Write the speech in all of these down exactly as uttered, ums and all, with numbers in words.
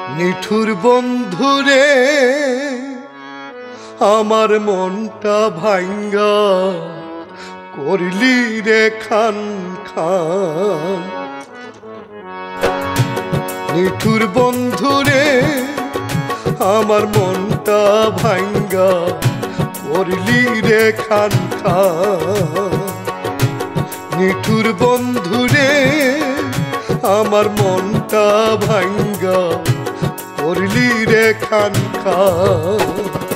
নিঠুর বন্ধুরে আমার মনটা ভাঙ্গা করলি রে খান খান। নিঠুর বন্ধুরে আমার মনটা ভাঙ্গা করলি রে খান খান। নিঠুর বন্ধুরে আমার মনটা ভাঙ্গা করলি রে খান খান।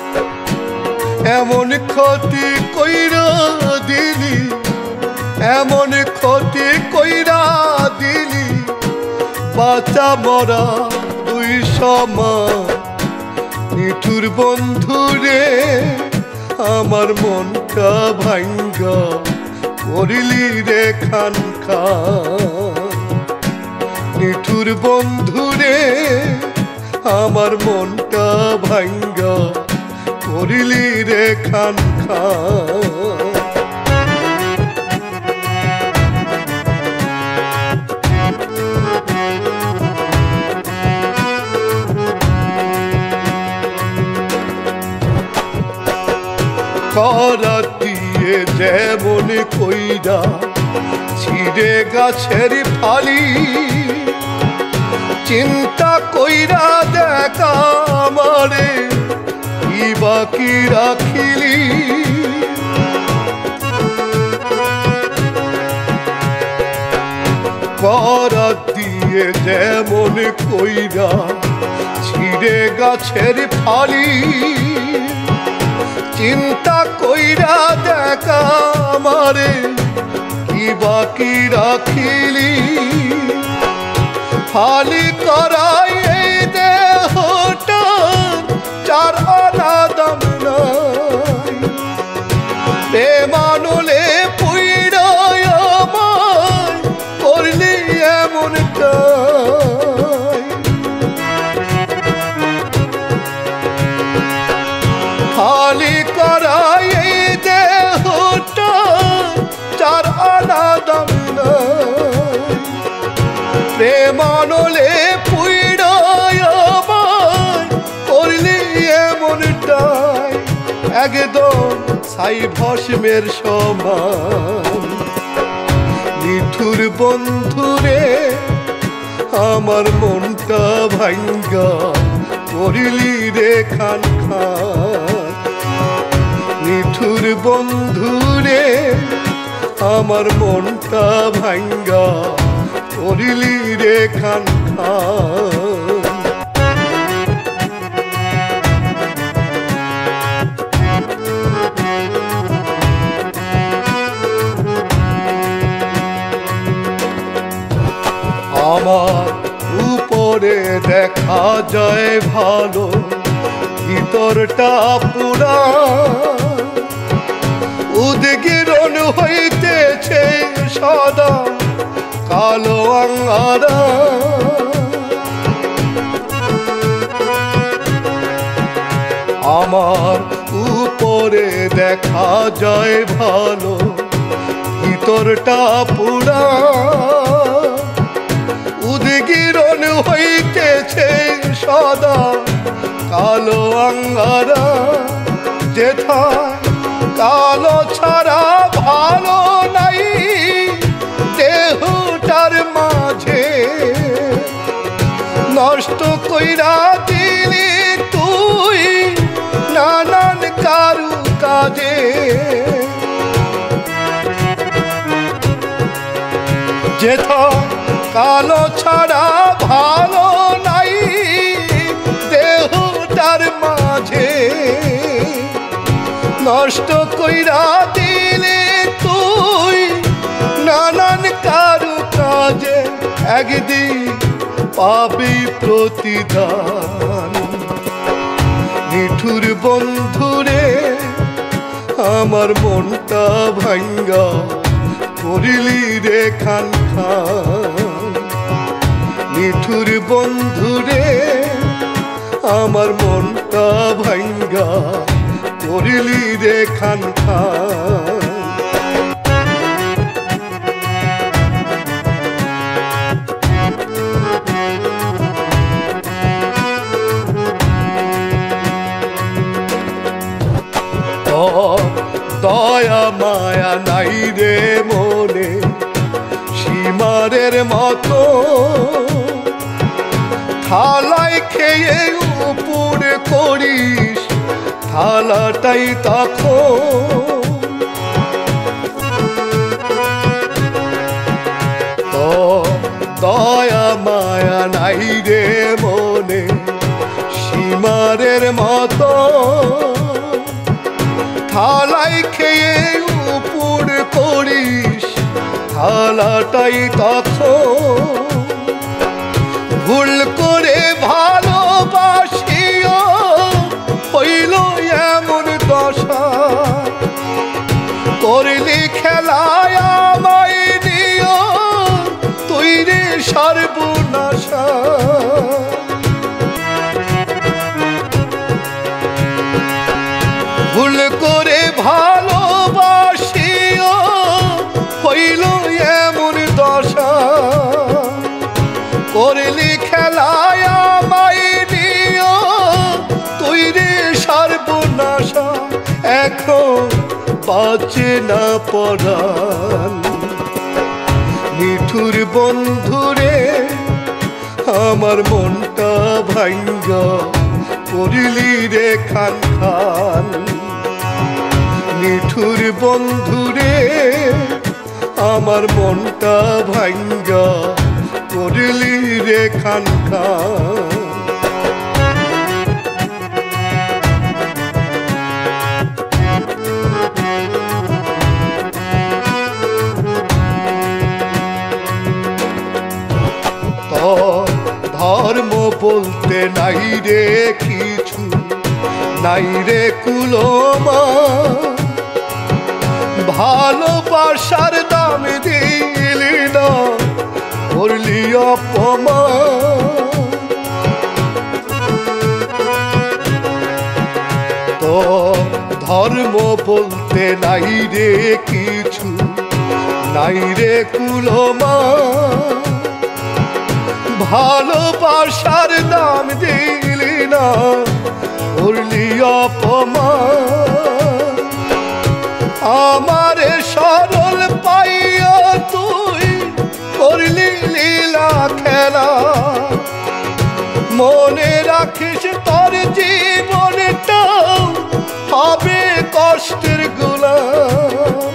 এমন ক্ষতি কইরা দিলি, এমন ক্ষতি কইরা দিলি, বাঁচা মরা দুই সমান। নিঠুর বন্ধুরে আমার মনটা ভাঙ্গা করলি রে খান খান। নিঠুর বন্ধুরে আমার মনটা ভাঙ্গা করলি রে খান খান। করা দিয়ে যেমন কইরা ছিঁড়ে গাছের ফালি, চিন্তা কইরা দেখা আমারে কি বাকি রাখিলি। করা দিয়ে যেমন কইরা ছিঁড়ে গাছের ফালি, চিন্তা কইরা দেখা আমারে কি বাকি রাখিলি। ফালি করাই এই দেহটা চার আনা দাম নাই। প্রেমানলে পুইড়ায় আমায় করলি এমনটাই। ফালি করাই এই দেহটা চার আনা দাম নাই। প্রেমানলে পুইড়ায় আমায় করলি এমনটাই। একদম ছাই ভস্মের সমান। নিঠুর বন্ধুরে আমার মনটা ভাঙ্গা করলি রে খান খান। নিঠুর বন্ধুরে আমার মনটা ভাঙ্গা করলি রে খান খান। আমার উপরে দেখা যায় ভালো, ভিতরটা পুরা উদগিরণ হইতেছে সদা কালো আঙ্গারা। আমার উপরে দেখা যায় ভালো, ভিতরটা পুরা উদগিরণ হইতেছে সদা কালো আঙ্গারা। যেথায় কালো ছাড়া ভালো নাই দেহটার মাঝে। নষ্ট কইরা দিলি তুই নানান কারু কাজে। যেথায় কালো ছাড়া ভালো নাই দেহটার মাঝে। নষ্ট কইরা দিলে তুই নানান কারু কাজে। একদিন পাবি প্রতিদান। নিঠুর বন্ধুরে আমার মনটা ভাঙ্গা করলি রে খান খান। নিঠুর বন্ধুরে আমার মনটা ভাঙ্গা করলি রে খান খান। নাই রে মনে সীমারের মতো থালায় খেয়ে উপরে করিস থালাটাই তখন তো দয়া মায়া নাই রে মনে সীমারের মতো থালায় খেয়ে উপর করিস থালাটাই তখন ভুল করে ভালোবাসিও হইল এমন দশা করলি খেলায় আমায় নিও তুই রে সর্বনাশা ভুল করে ভালোবাসিও হইল এমন দশা করলি খেলায় আমায় নিও তুই রে সর্বনাশা এখন বাঁচে না পরাণ নিঠুর বন্ধুরে আমার মনটা ভাঙ্গা করিলি রে খান খান নিঠুর বন্ধুরে আমার মনটা ভাঙ্গা করলি রে খান খান ধর্ম বলতে নাই রে কিছু নাই রে কুলমা ভালোবাসার দাম দিলি না করলি অপমান তো ধর্ম বলতে নাই রে কিছু নাই রে কুলমা ভালোবাসার দাম দিলি না করলি অপমান আমারে সরল পাইয়া তুই করলি লীলা খেলা মনে রাখিস তোর জীবনটা হবে কষ্টের গোলাম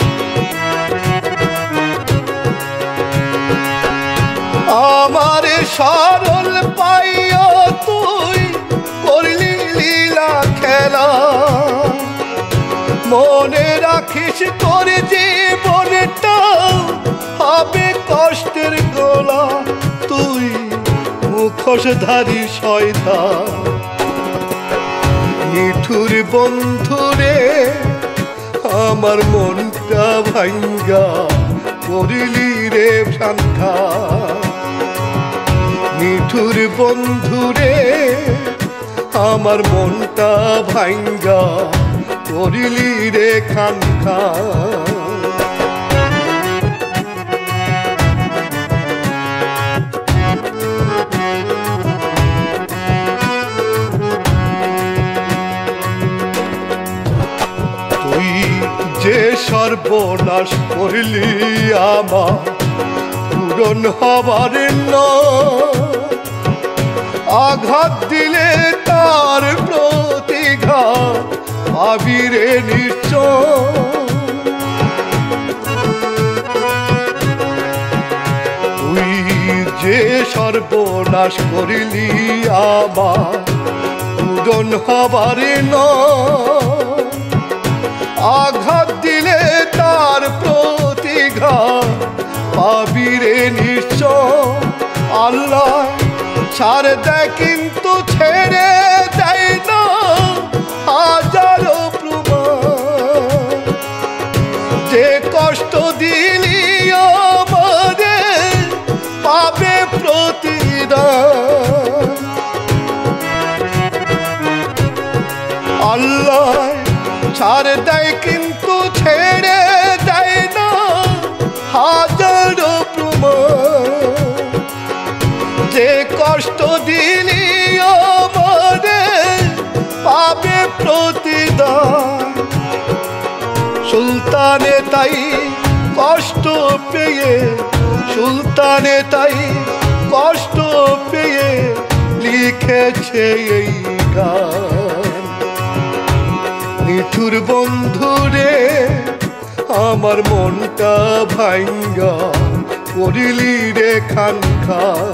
আমারে সরল পাইয়া তুই করলি লীলা খেলা মনে রাখিস তোর জীবনটা হবে কষ্টের গোলা তুই মুখোশধারী শয়তান নিঠুর বন্ধুরে আমার মনটা ভাঙ্গা করলি রে শান্তা নিঠুর বন্ধুরে আমার মনটা ভাঙ্গা করলি রে খান খান তুই যে সর্বনাশ করলি আমার পূরণ হবার আঘাত দিলে তার প্রতিঘাত আবিরে নিশ্চয় তুই যে সর্বনাশ করিলি আমার পূরণ হবার আঘাত দিলে তার প্রতিঘাত পাবিরে নিশ্চয় আল্লাহ ছাড় দেয় কিন্তু ছেড়ে দেয় না হাজারো প্রমাণ যে কষ্ট দিলি আমাদের পাবে প্রতিদান আল্লাহ ছাড় দেয় কিন্তু ছেড়ে দেয় না হাজারো প্রমাণ যে কষ্ট দিলি আমাদের পাবে প্রতিদান সুলতান সুলতানে তাই কষ্ট পেয়ে সুলতানে তাই কষ্ট পেয়ে লিখেছে এই গান। নিঠুর বন্ধুরে আমার মনটা ভাঙ্গা করিলি রে খান খান।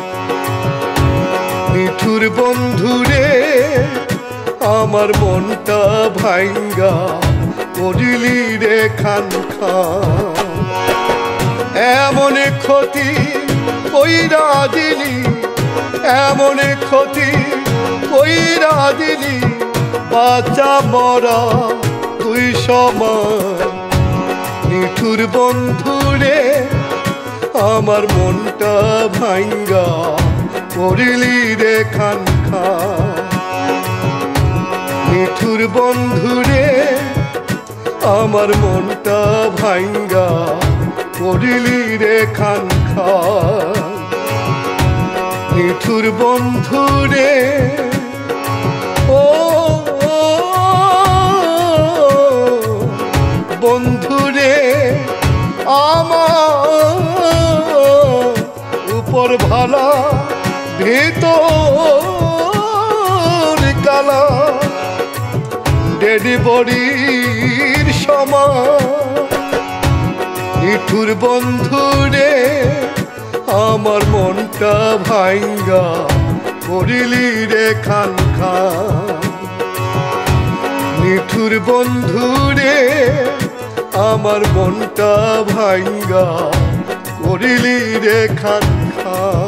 নিঠুর বন্ধুরে আমার মনটা ভাঙ্গা করিলি রে খান খান। এমন ক্ষতি কইরা দিলি এমন ক্ষতি কইরা দিলি বাঁচা মরা তুই সমান। নিঠুর বন্ধুরে আমার মনটা ভাঙ্গা করিলি রে খান খান। নিঠুর বন্ধুরে আমার মনটা ভাঙ্গা করিলি রে খান খান। নিঠুর বন্ধুরে ও বন্ধুরে আমার উপর ভালা ভেতর কালা ডেড বডির সমান। নিঠুর বন্ধুরে আমার মনটা ভাঙ্গা করিলি রে খান খান। নিঠুর বন্ধুরে আমার মনটা ভাঙ্গা করিলি রে খান খান।